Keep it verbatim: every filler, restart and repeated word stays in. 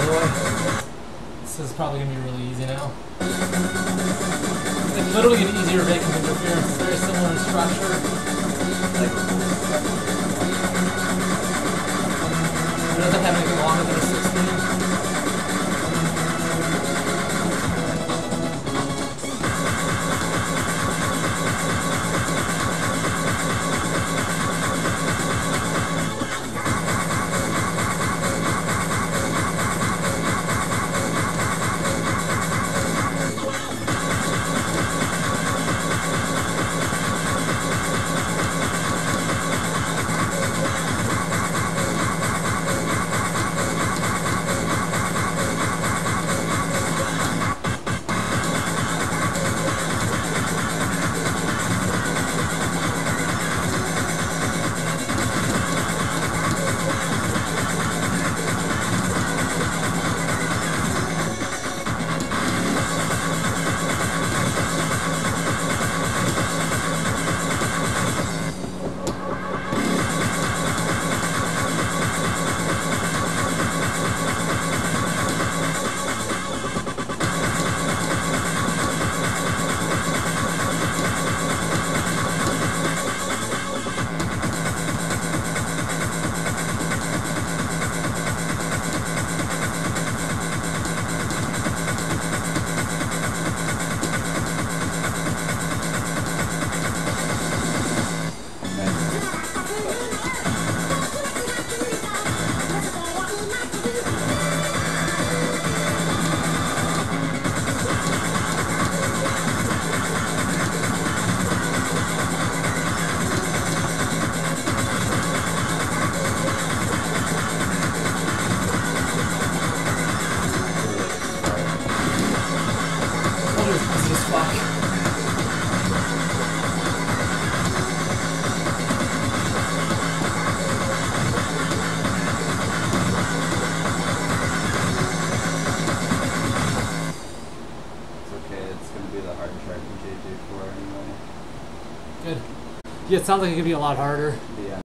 the way. This is probably going to be really easy now. It's literally an easier vacuum interference. It's very similar in structure. Like, it doesn't have anything longer than a sixteen. Good. Yeah, it sounds like it could be a lot harder. Yeah.